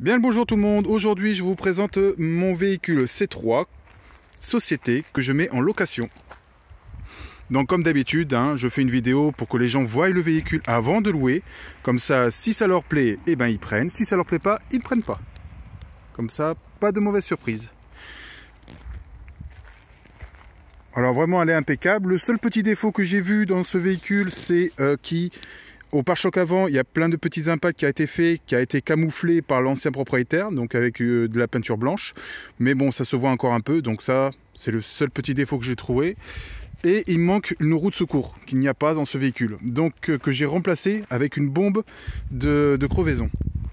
Bien le bonjour tout le monde, aujourd'hui je vous présente mon véhicule C3 Société que je mets en location. Donc comme d'habitude, je fais une vidéo pour que les gens voient le véhicule avant de louer. Comme ça, si ça leur plaît, eh ben, ils prennent. Si ça leur plaît pas, ils ne prennent pas. Comme ça, pas de mauvaise surprise. Alors vraiment, elle est impeccable. Le seul petit défaut que j'ai vu dans ce véhicule, c'est au pare-choc avant, il y a plein de petits impacts qui a été fait, qui a été camouflé par l'ancien propriétaire, donc avec de la peinture blanche. Mais bon, ça se voit encore un peu, donc ça, c'est le seul petit défaut que j'ai trouvé. Et il manque une roue de secours, qu'il n'y a pas dans ce véhicule. Donc que j'ai remplacé avec une bombe de crevaison.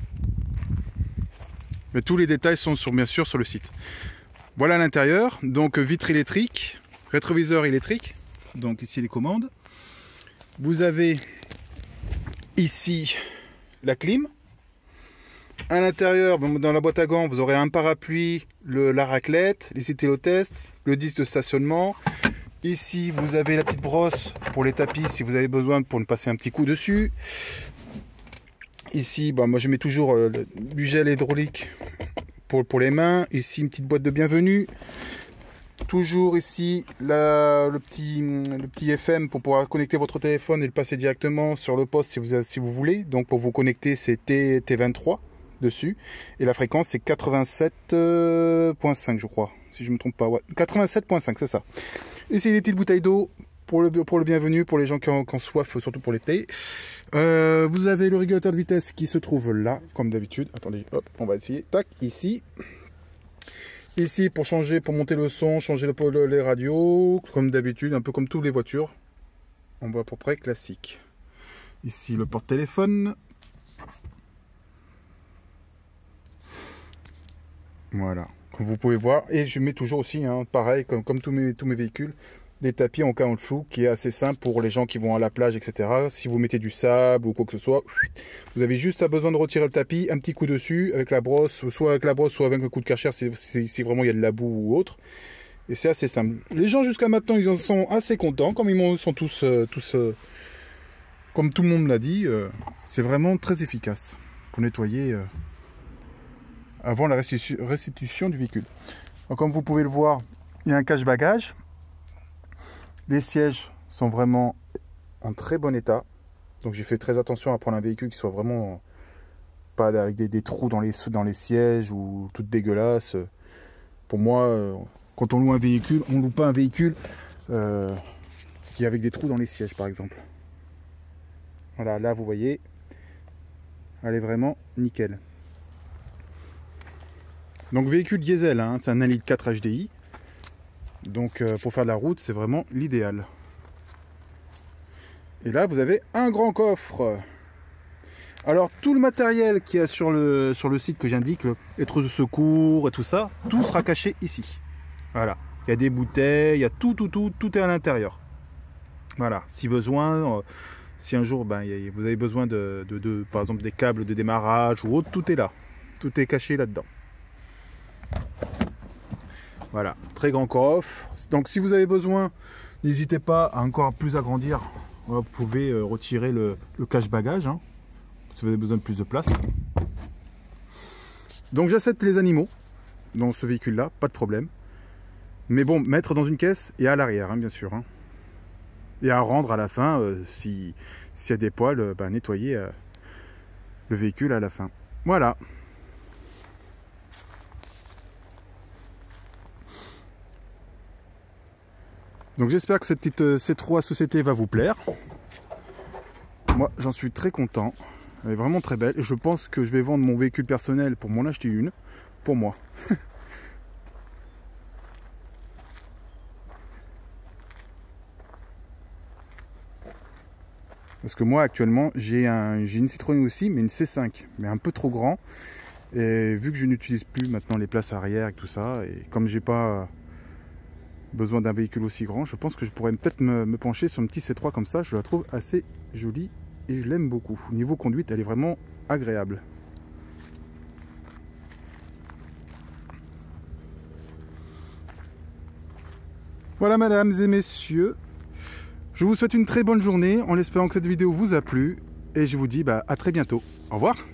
Mais tous les détails sont bien sûr sur le site. Voilà l'intérieur, donc vitre électrique, rétroviseur électrique, donc ici les commandes. Vous avez ici la clim. À l'intérieur, dans la boîte à gants, vous aurez un parapluie, la raclette, les éthylotestes, le disque de stationnement. Ici, vous avez la petite brosse pour les tapis si vous avez besoin pour nous passer un petit coup dessus. Ici, moi je mets toujours du gel hydraulique pour les mains. Ici, une petite boîte de bienvenue. Toujours ici le petit FM pour pouvoir connecter votre téléphone et le passer directement sur le poste si vous voulez. Donc pour vous connecter, c'est T23 dessus. Et la fréquence, c'est 87.5 je crois, si je ne me trompe pas. Ouais, 87.5, c'est ça. Ici, les petites bouteilles d'eau pour le bienvenu, pour les gens qui ont soif, surtout pour l'été. Vous avez le régulateur de vitesse qui se trouve là, comme d'habitude. Attendez, hop, on va essayer. Tac, ici. Ici, pour changer, pour monter le son, changer les radios, comme d'habitude, un peu comme toutes les voitures. On voit à peu près classique. Ici, le porte-téléphone. Voilà, comme vous pouvez voir. Et je mets toujours aussi, pareil, comme tous mes véhicules, des tapis en caoutchouc qui est assez simple pour les gens qui vont à la plage, etc. Si vous mettez du sable ou quoi que ce soit, vous avez juste besoin de retirer le tapis, un petit coup dessus avec la brosse, soit avec la brosse, soit avec un coup de karcher si vraiment il y a de la boue ou autre. Et c'est assez simple. Les gens jusqu'à maintenant, ils en sont assez contents, comme ils sont tous comme tout le monde l'a dit, c'est vraiment très efficace pour nettoyer avant la restitution du véhicule. Donc, comme vous pouvez le voir, il y a un cache-bagages. Les sièges sont vraiment en très bon état. Donc j'ai fait très attention à prendre un véhicule qui soit vraiment pas avec des trous dans les sièges ou tout dégueulasse. Pour moi, quand on loue un véhicule, on loue pas un véhicule qui est avec des trous dans les sièges par exemple. Voilà, là vous voyez, elle est vraiment nickel. Donc véhicule diesel, c'est un 1,4 litre HDI. Donc pour faire de la route, c'est vraiment l'idéal. Et là, vous avez un grand coffre. Alors tout le matériel qu'il y a sur le site que j'indique, les trousses de secours et tout ça, tout sera caché ici. Voilà, il y a des bouteilles, il y a tout est à l'intérieur. Voilà, si besoin, si un jour vous avez besoin par exemple des câbles de démarrage ou autre, tout est là. Tout est caché là-dedans. Voilà, très grand coffre. Donc si vous avez besoin, n'hésitez pas à encore plus agrandir. Vous pouvez retirer le cache-bagages, si vous avez besoin de plus de place. Donc j'accepte les animaux dans ce véhicule-là, pas de problème. Mais bon, mettre dans une caisse et à l'arrière, bien sûr. Et à rendre à la fin, s'il y a des poils, nettoyer le véhicule à la fin. Voilà. Donc j'espère que cette petite C3 Société va vous plaire. Moi j'en suis très content. Elle est vraiment très belle. Et je pense que je vais vendre mon véhicule personnel pour m'en acheter une. Pour moi. Parce que moi actuellement j'ai une Citroën aussi, mais une C5. Mais un peu trop grand. Et vu que je n'utilise plus maintenant les places arrière et tout ça, et comme j'ai pas besoin d'un véhicule aussi grand, je pense que je pourrais peut-être me pencher sur un petit C3 comme ça. Je la trouve assez jolie et je l'aime beaucoup. Au niveau conduite, elle est vraiment agréable. Voilà mesdames et messieurs, je vous souhaite une très bonne journée en espérant que cette vidéo vous a plu et je vous dis à très bientôt. Au revoir.